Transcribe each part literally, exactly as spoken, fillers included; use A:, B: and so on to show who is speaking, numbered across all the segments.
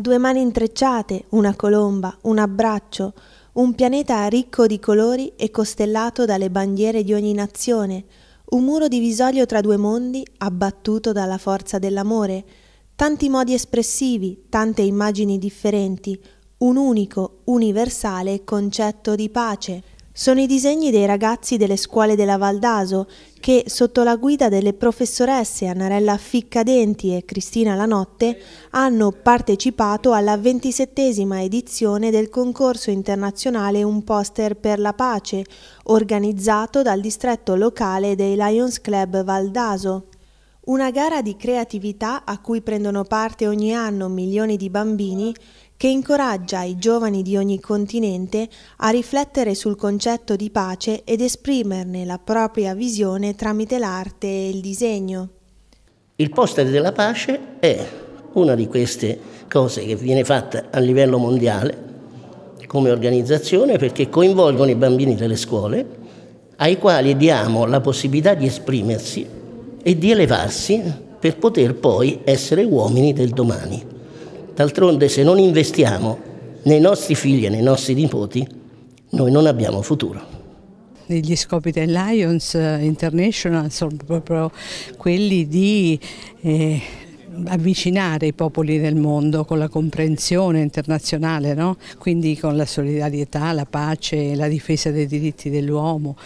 A: Due mani intrecciate, una colomba, un abbraccio, un pianeta ricco di colori e costellato dalle bandiere di ogni nazione, un muro divisorio tra due mondi abbattuto dalla forza dell'amore, tanti modi espressivi, tante immagini differenti, un unico, universale concetto di pace. Sono i disegni dei ragazzi delle scuole della Val d'Aso che, sotto la guida delle professoresse Annarella Ficcadenti e Cristina Lanotte, hanno partecipato alla ventisettesima edizione del concorso internazionale Un Poster per la Pace, organizzato dal distretto locale dei Lions Club Val d'Aso. Una gara di creatività a cui prendono parte ogni anno milioni di bambini, che incoraggia i giovani di ogni continente a riflettere sul concetto di pace ed esprimerne la propria visione tramite l'arte e il disegno.
B: Il poster della pace è una di queste cose che viene fatta a livello mondiale come organizzazione, perché coinvolgono i bambini delle scuole, ai quali diamo la possibilità di esprimersi e di elevarsi per poter poi essere uomini del domani. D'altronde, se non investiamo nei nostri figli e nei nostri nipoti, noi non abbiamo futuro.
C: Gli scopi del Lions International sono proprio quelli di eh, avvicinare i popoli del mondo con la comprensione internazionale, no? Quindi con la solidarietà, la pace, la difesa dei diritti dell'uomo.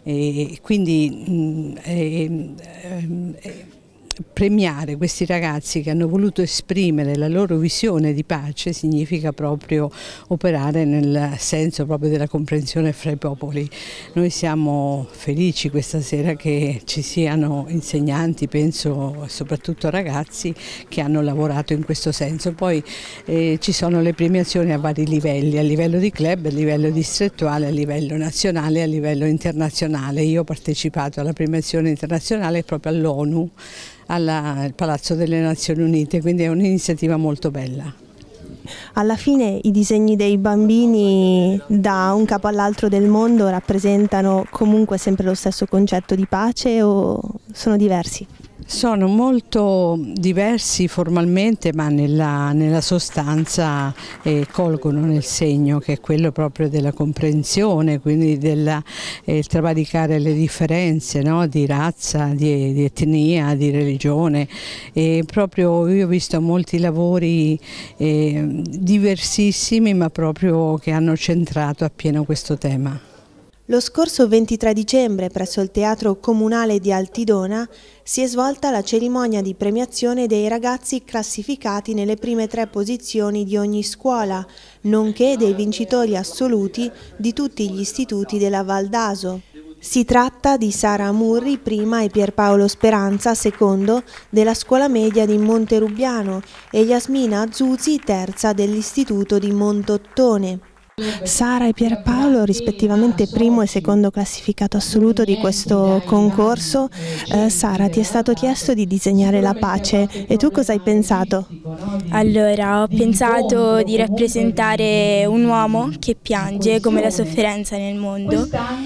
C: Quindi eh, eh, premiare questi ragazzi che hanno voluto esprimere la loro visione di pace significa proprio operare nel senso proprio della comprensione fra i popoli. Noi siamo felici questa sera che ci siano insegnanti, penso soprattutto ragazzi, che hanno lavorato in questo senso. Poi eh, ci sono le premiazioni a vari livelli, a livello di club, a livello distrettuale, a livello nazionale e a livello internazionale. Io ho partecipato alla premiazione internazionale proprio all'ONU, al Palazzo delle Nazioni Unite, quindi è un'iniziativa molto bella.
A: Alla fine i disegni dei bambini da un capo all'altro del mondo rappresentano comunque sempre lo stesso concetto di pace o sono diversi?
C: Sono molto diversi formalmente, ma nella, nella sostanza eh, colgono nel segno, che è quello proprio della comprensione, quindi del eh, travalicare le differenze, no? Di razza, di, di etnia, di religione. E proprio io ho visto molti lavori eh, diversissimi, ma proprio che hanno centrato appieno questo tema.
A: Lo scorso ventitré dicembre presso il Teatro Comunale di Altidona si è svolta la cerimonia di premiazione dei ragazzi classificati nelle prime tre posizioni di ogni scuola, nonché dei vincitori assoluti di tutti gli istituti della Val d'Aso. Si tratta di Sara Amurri, prima, e Pierpaolo Speranza, secondo, della scuola media di Monterubbiano, e Yasmina Azzuzzi, terza, dell'istituto di Montottone. Sara e Pierpaolo, rispettivamente primo e secondo classificato assoluto di questo concorso. Eh, Sara, ti è stato chiesto di disegnare la pace e tu cosa hai pensato?
D: Allora, ho pensato di rappresentare un uomo che piange come la sofferenza nel mondo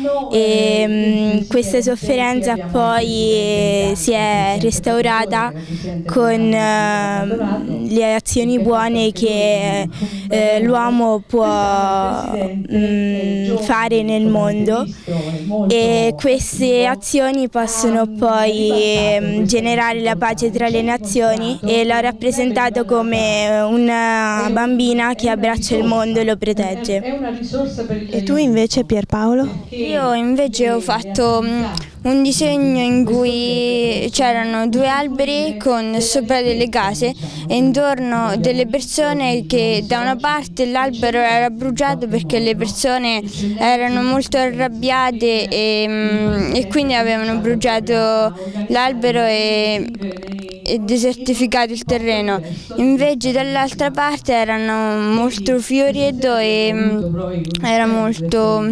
D: e mh, questa sofferenza poi si è restaurata con uh, le azioni buone che uh, l'uomo può mh, fare nel mondo, e queste azioni possono poi mh, generare la pace tra le nazioni, e l'ho rappresentato come una bambina che abbraccia il mondo e lo protegge.
A: E tu invece, Pierpaolo?
E: Io invece ho fatto un disegno in cui c'erano due alberi con sopra delle case e intorno delle persone, che da una parte l'albero era bruciato perché le persone erano molto arrabbiate e, e quindi avevano bruciato l'albero e, e desertificato il terreno. Invece dall'altra parte erano molto fiorito e era molto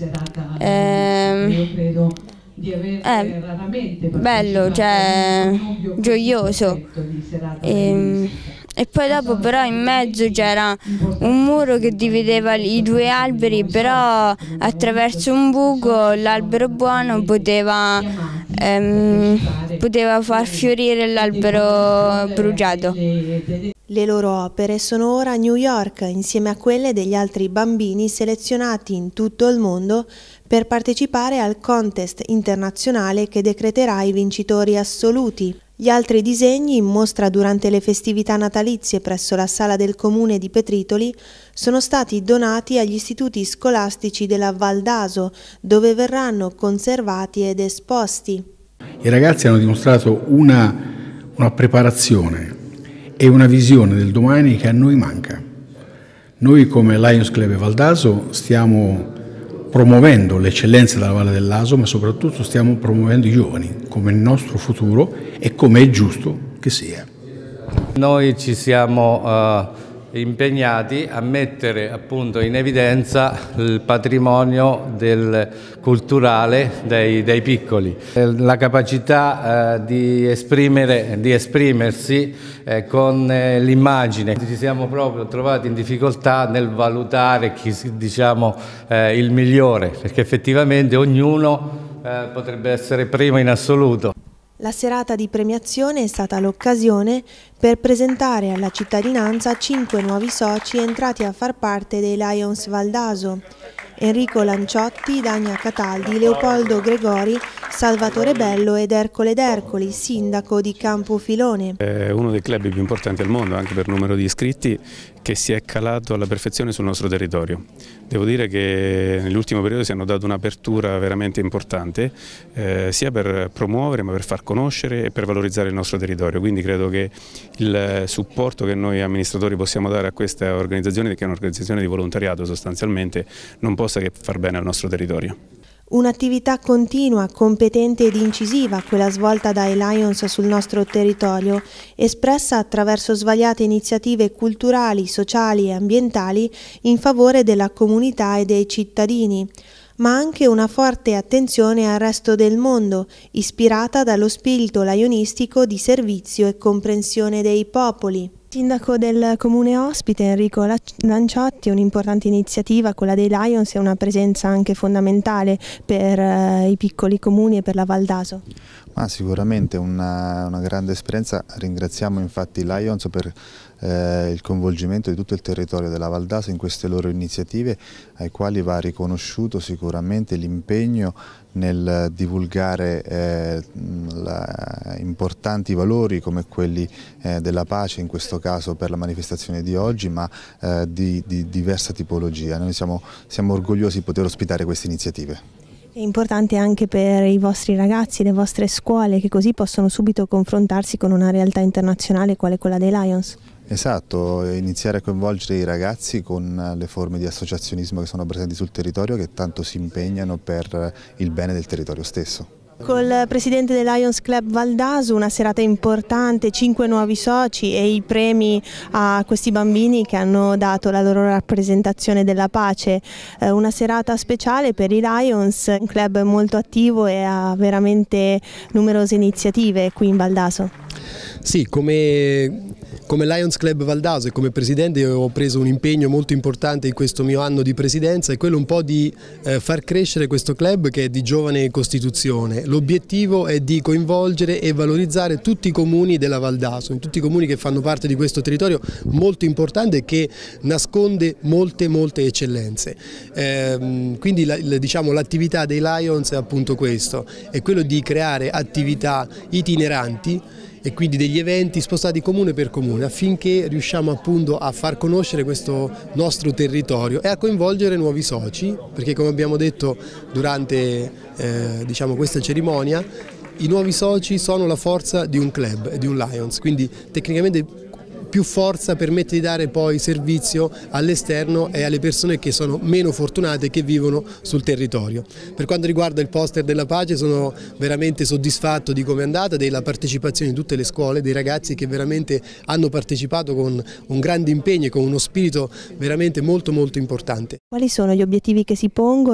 E: eh, eh, bello, cioè gioioso. E, e poi dopo però in mezzo c'era un muro che divideva i due alberi, però attraverso un buco l'albero buono poteva, ehm, poteva far fiorire l'albero bruciato.
A: Le loro opere sono ora a New York insieme a quelle degli altri bambini selezionati in tutto il mondo per partecipare al contest internazionale che decreterà i vincitori assoluti. Gli altri disegni in mostra durante le festività natalizie presso la sala del comune di Petritoli sono stati donati agli istituti scolastici della Val d'Aso, dove verranno conservati ed esposti.
F: I ragazzi hanno dimostrato una, una preparazione e una visione del domani che a noi manca. Noi come Lions Club Val d'Aso stiamo promuovendo le eccellenze della Valle dell'Aso, ma soprattutto stiamo promuovendo i giovani come il nostro futuro e come è giusto che sia.
G: Noi ci siamo uh, impegnati a mettere appunto in evidenza il patrimonio del culturale dei, dei piccoli, la capacità uh, di esprimere, di esprimersi eh, con eh, l'immagine. Ci siamo proprio trovati in difficoltà nel valutare chi, diciamo, eh, il migliore, perché effettivamente ognuno eh, potrebbe essere primo in assoluto.
A: La serata di premiazione è stata l'occasione per presentare alla cittadinanza cinque nuovi soci entrati a far parte dei Lions Val d'Aso: Enrico Lanciotti, Dania Cataldi, Leopoldo Gregori, Salvatore Bello ed Ercole D'Ercoli, sindaco di Campofilone.
H: È uno dei club più importanti al mondo, anche per numero di iscritti, che si è calato alla perfezione sul nostro territorio. Devo dire che nell'ultimo periodo si hanno dato un'apertura veramente importante, eh, sia per promuovere ma per far conoscere e per valorizzare il nostro territorio, quindi credo che il supporto che noi amministratori possiamo dare a questa organizzazione, che è un'organizzazione di volontariato sostanzialmente, non possa che far bene al nostro territorio.
A: Un'attività continua, competente ed incisiva, quella svolta dai Lions sul nostro territorio, espressa attraverso svariate iniziative culturali, sociali e ambientali in favore della comunità e dei cittadini, ma anche una forte attenzione al resto del mondo, ispirata dallo spirito lionistico di servizio e comprensione dei popoli. Sindaco del comune ospite Enrico Lanciotti, un'importante iniziativa, quella dei Lions, è una presenza anche fondamentale per eh, i piccoli comuni e per la Val d'Aso.
I: Ma sicuramente una, una grande esperienza. Ringraziamo infatti i Lions per eh, il coinvolgimento di tutto il territorio della Val d'Aso in queste loro iniziative, ai quali va riconosciuto sicuramente l'impegno nel divulgare eh, la, importanti valori come quelli eh, della pace, in questo caso per la manifestazione di oggi, ma eh, di, di diversa tipologia. Noi siamo, siamo orgogliosi di poter ospitare queste iniziative.
A: È importante anche per i vostri ragazzi, le vostre scuole, che così possono subito confrontarsi con una realtà internazionale quale quella dei Lions.
I: Esatto, iniziare a coinvolgere i ragazzi con le forme di associazionismo che sono presenti sul territorio, che tanto si impegnano per il bene del territorio stesso.
A: Col presidente del Lions Club Val d'Aso, una serata importante, cinque nuovi soci e i premi a questi bambini che hanno dato la loro rappresentazione della pace. Eh, una serata speciale per i Lions, un club molto attivo e ha veramente numerose iniziative qui in Val d'Aso.
J: Sì, come... Come Lions Club Val d'Aso e come presidente ho preso un impegno molto importante in questo mio anno di presidenza, è quello un po' di eh, far crescere questo club che è di giovane costituzione. L'obiettivo è di coinvolgere e valorizzare tutti i comuni della Val d'Aso, tutti i comuni che fanno parte di questo territorio molto importante e che nasconde molte molte eccellenze. Eh, quindi la, diciamo, l'attività dei Lions è appunto questo, è quello di creare attività itineranti e quindi degli eventi spostati comune per comune affinché riusciamo appunto a far conoscere questo nostro territorio e a coinvolgere nuovi soci, perché come abbiamo detto durante eh, diciamo, questa cerimonia, i nuovi soci sono la forza di un club, di un Lions, quindi tecnicamente più forza permette di dare poi servizio all'esterno e alle persone che sono meno fortunate e che vivono sul territorio. Per quanto riguarda il poster della pace, sono veramente soddisfatto di come è andata, della partecipazione di tutte le scuole, dei ragazzi che veramente hanno partecipato con un grande impegno e con uno spirito veramente molto molto importante.
A: Quali sono gli obiettivi che si pongono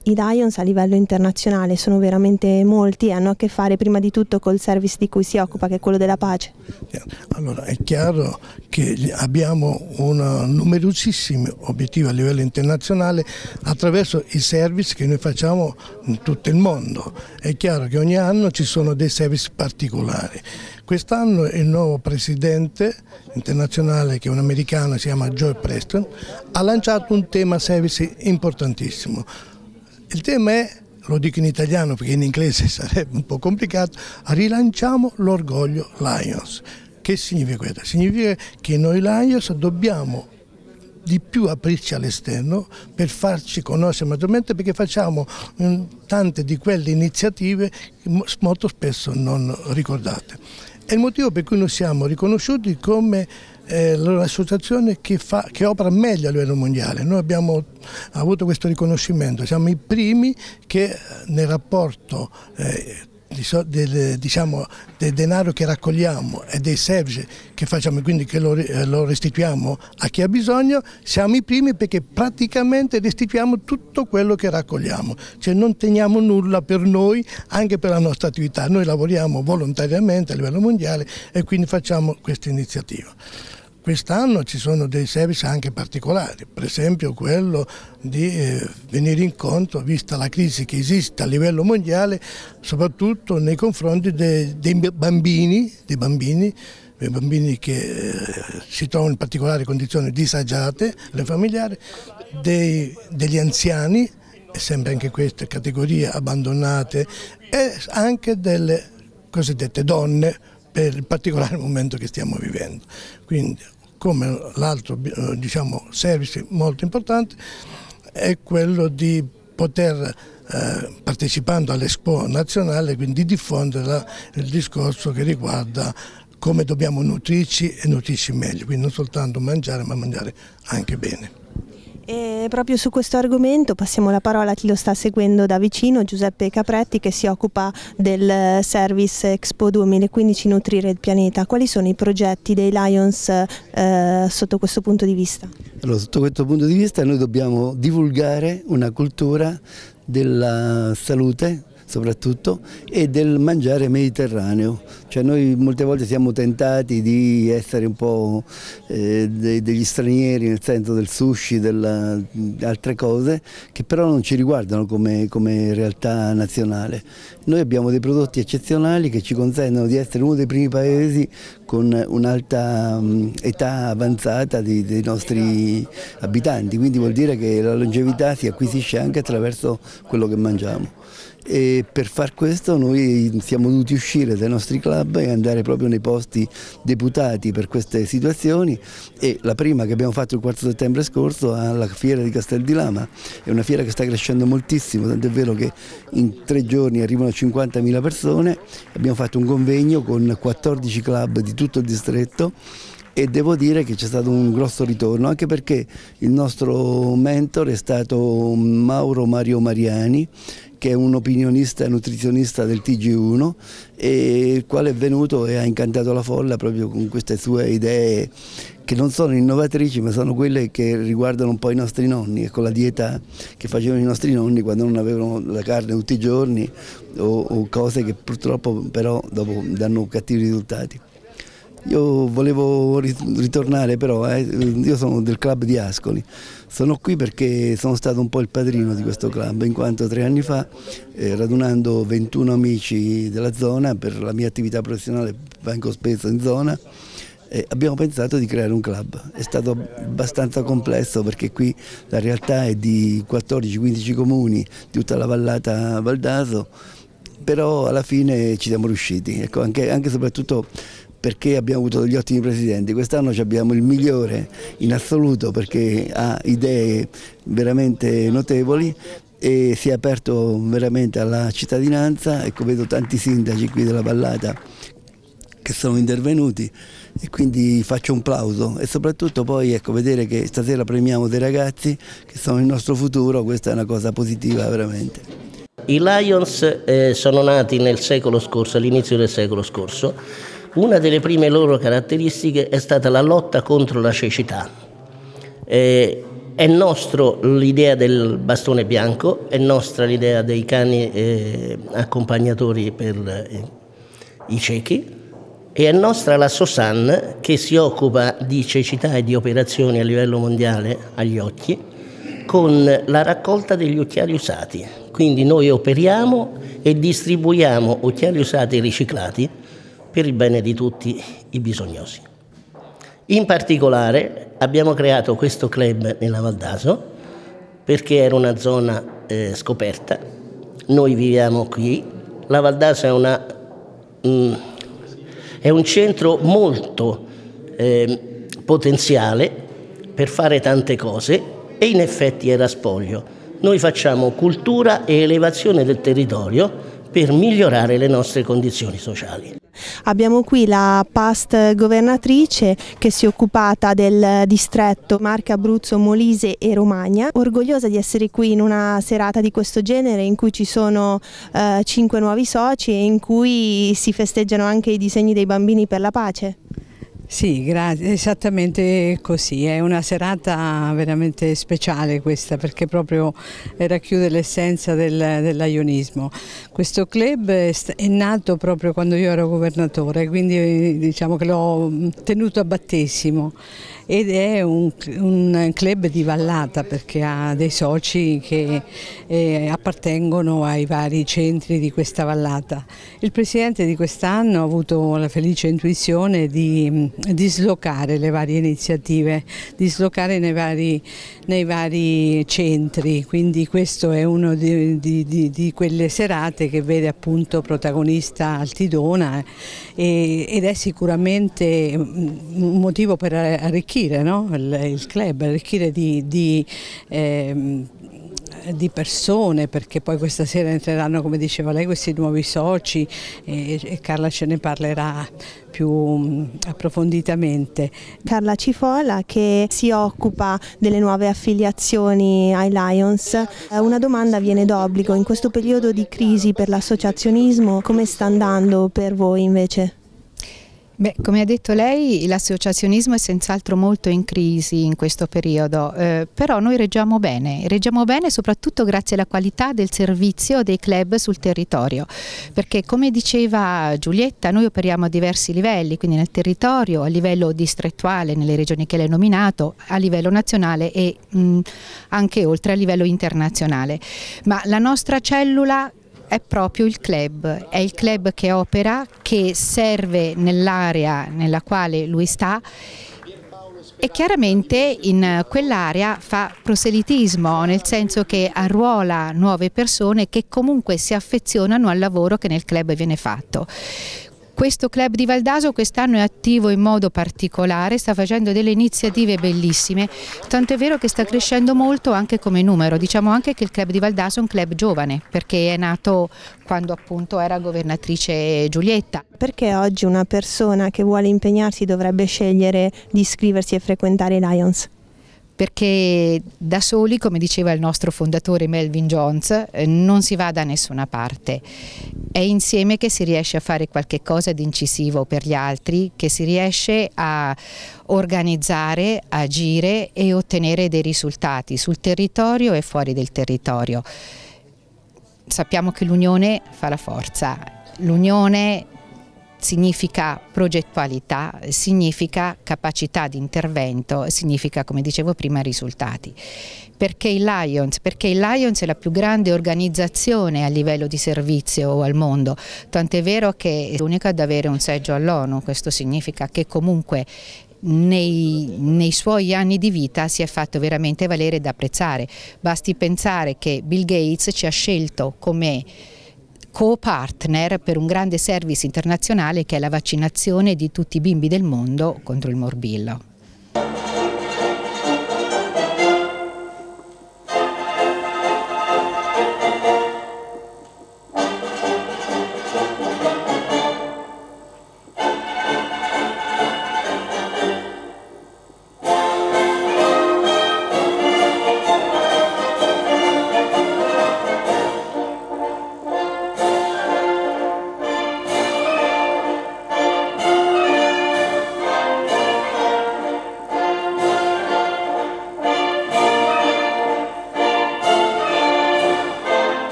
A: I Lions a livello internazionale sono veramente molti e hanno a che fare prima di tutto col service di cui si occupa, che è quello della pace.
K: Allora, è chiaro che abbiamo una, numerosissimi obiettivi a livello internazionale attraverso i service che noi facciamo in tutto il mondo. È chiaro che ogni anno ci sono dei service particolari. Quest'anno il nuovo presidente internazionale, che è un americano, si chiama Joe Preston, ha lanciato un tema service importantissimo. Il tema è, lo dico in italiano perché in inglese sarebbe un po' complicato, rilanciamo l'orgoglio Lions. Che significa questo? Significa che noi Lions dobbiamo di più aprirci all'esterno per farci conoscere maggiormente, perché facciamo mh, tante di quelle iniziative molto spesso non ricordate. È il motivo per cui noi siamo riconosciuti come eh, l'associazione che, fa, che opera meglio a livello mondiale. Noi abbiamo avuto questo riconoscimento, siamo i primi che nel rapporto eh, del, diciamo, del denaro che raccogliamo e dei service che facciamo, quindi che lo, lo restituiamo a chi ha bisogno, siamo i primi perché praticamente restituiamo tutto quello che raccogliamo, cioè non teniamo nulla per noi, anche per la nostra attività. Noi lavoriamo volontariamente a livello mondiale e quindi facciamo questa iniziativa. Quest'anno ci sono dei service anche particolari, per esempio quello di eh, venire incontro, vista la crisi che esiste a livello mondiale, soprattutto nei confronti dei, dei bambini, dei bambini, dei bambini che eh, si trovano in particolari condizioni disagiate, le familiari, dei, degli anziani, e sempre anche queste categorie abbandonate, e anche delle cosiddette donne, per il particolare momento che stiamo vivendo. Quindi, come l'altro diciamo, service molto importante è quello di poter, eh, partecipando all'Expo nazionale, quindi diffondere la, il discorso che riguarda come dobbiamo nutrirci e nutrirci meglio, quindi non soltanto mangiare, ma mangiare anche bene.
A: E proprio su questo argomento passiamo la parola a chi lo sta seguendo da vicino, Giuseppe Capretti, che si occupa del service Expo duemilaquindici Nutrire il Pianeta. Quali sono i progetti dei Lions eh, sotto questo punto di vista?
L: Allora, sotto questo punto di vista noi dobbiamo divulgare una cultura della salute, soprattutto, e del mangiare mediterraneo. Cioè noi molte volte siamo tentati di essere un po' eh, de degli stranieri, nel senso del sushi, della, di altre cose, che però non ci riguardano come, come realtà nazionale. Noi abbiamo dei prodotti eccezionali che ci consentono di essere uno dei primi paesi con un'alta um, età avanzata di, dei nostri abitanti, quindi vuol dire che la longevità si acquisisce anche attraverso quello che mangiamo. E per far questo noi siamo dovuti uscire dai nostri club e andare proprio nei posti deputati per queste situazioni, e la prima che abbiamo fatto il quattro settembre scorso alla fiera di Castel di Lama. È una fiera che sta crescendo moltissimo, tant'è vero che in tre giorni arrivano cinquantamila persone. Abbiamo fatto un convegno con quattordici club di tutto il distretto e devo dire che c'è stato un grosso ritorno, anche perché il nostro mentor è stato Mauro Mario Mariani, che è un opinionista e nutrizionista del T G uno, e il quale è venuto e ha incantato la folla proprio con queste sue idee che non sono innovatrici, ma sono quelle che riguardano un po' i nostri nonni, e con la dieta che facevano i nostri nonni quando non avevano la carne tutti i giorni, o, o cose che purtroppo però dopo danno cattivi risultati. Io volevo ritornare però, eh, io sono del club di Ascoli, sono qui perché sono stato un po' il padrino di questo club, in quanto tre anni fa, eh, radunando ventuno amici della zona, per la mia attività professionale vengo spesso in zona, eh, abbiamo pensato di creare un club. È stato abbastanza complesso perché qui la realtà è di quattordici quindici comuni, di tutta la vallata Valdaso, però alla fine ci siamo riusciti, ecco, anche, anche e soprattutto perché abbiamo avuto degli ottimi presidenti. Quest'anno abbiamo il migliore in assoluto perché ha idee veramente notevoli e si è aperto veramente alla cittadinanza. Ecco, vedo tanti sindaci qui della vallata che sono intervenuti e quindi faccio un plauso, e soprattutto poi ecco, vedere che stasera premiamo dei ragazzi che sono il nostro futuro, questa è una cosa positiva veramente.
B: I Lions eh, sono nati nel secolo scorso, all'inizio del secolo scorso. Una delle prime loro caratteristiche è stata la lotta contro la cecità. Eh, è nostro l'idea del bastone bianco, è nostra l'idea dei cani eh, accompagnatori per eh, i ciechi, e è nostra la SOSAN, che si occupa di cecità e di operazioni a livello mondiale agli occhi, con la raccolta degli occhiali usati. Quindi noi operiamo e distribuiamo occhiali usati riciclati per il bene di tutti i bisognosi. In particolare abbiamo creato questo club nella Val d'Aso perché era una zona eh, scoperta. Noi viviamo qui, la Val d'Aso è, una, mm, è un centro molto eh, potenziale per fare tante cose, e in effetti era spoglio. Noi facciamo cultura e elevazione del territorio per migliorare le nostre condizioni sociali.
A: Abbiamo qui la past governatrice che si è occupata del distretto Marche, Abruzzo, Molise e Romagna, orgogliosa di essere qui in una serata di questo genere in cui ci sono eh, cinque nuovi soci e in cui si festeggiano anche i disegni dei bambini per la pace.
C: Sì, grazie, esattamente così, è una serata veramente speciale questa, perché proprio racchiude l'essenza del, dell'aionismo. Questo club è, è nato proprio quando io ero governatore, quindi diciamo che l'ho tenuto a battesimo, ed è un, un club di vallata perché ha dei soci che eh, appartengono ai vari centri di questa vallata. Il presidente di quest'anno ha avuto la felice intuizione di dislocare le varie iniziative, dislocare nei vari, nei vari centri, quindi questo è uno di, di, di, di quelle serate che vede appunto protagonista Altidona, e, ed è sicuramente un motivo per arricchire, no? il, il club, arricchire di, di eh, di persone, perché poi questa sera entreranno, come diceva lei, questi nuovi soci, e, e Carla ce ne parlerà più approfonditamente.
A: Carla Cifola, che si occupa delle nuove affiliazioni ai Lions. Una domanda viene d'obbligo: in questo periodo di crisi per l'associazionismo, come sta andando per voi invece?
M: Beh, come ha detto lei, l'associazionismo è senz'altro molto in crisi in questo periodo, eh, però noi reggiamo bene, reggiamo bene soprattutto grazie alla qualità del servizio dei club sul territorio, perché come diceva Giulietta, noi operiamo a diversi livelli, quindi nel territorio, a livello distrettuale, nelle regioni che lei ha nominato, a livello nazionale e mh, anche oltre a livello internazionale, ma la nostra cellula è proprio il club, è il club che opera, che serve nell'area nella quale lui sta, e chiaramente in quell'area fa proselitismo, nel senso che arruola nuove persone che comunque si affezionano al lavoro che nel club viene fatto. Questo club di Val d'Aso quest'anno è attivo in modo particolare, sta facendo delle iniziative bellissime, tanto è vero che sta crescendo molto anche come numero. Diciamo anche che il club di Val d'Aso è un club giovane, perché è nato quando appunto era governatrice Giulietta.
A: Perché oggi una persona che vuole impegnarsi dovrebbe scegliere di iscriversi e frequentare i Lions?
M: Perché da soli, come diceva il nostro fondatore Melvin Jones, non si va da nessuna parte. È insieme che si riesce a fare qualche cosa di incisivo per gli altri, che si riesce a organizzare, agire e ottenere dei risultati sul territorio e fuori del territorio. Sappiamo che l'unione fa la forza, l'unione significa progettualità, significa capacità di intervento, significa, come dicevo prima, risultati. Perché il Lions? Perché il Lions è la più grande organizzazione a livello di servizio al mondo, tant'è vero che è l'unica ad avere un seggio all'ONU. Questo significa che comunque Nei, nei suoi anni di vita si è fatto veramente valere ed apprezzare. Basti pensare che Bill Gates ci ha scelto come co-partner per un grande service internazionale che è la vaccinazione di tutti i bimbi del mondo contro il morbillo.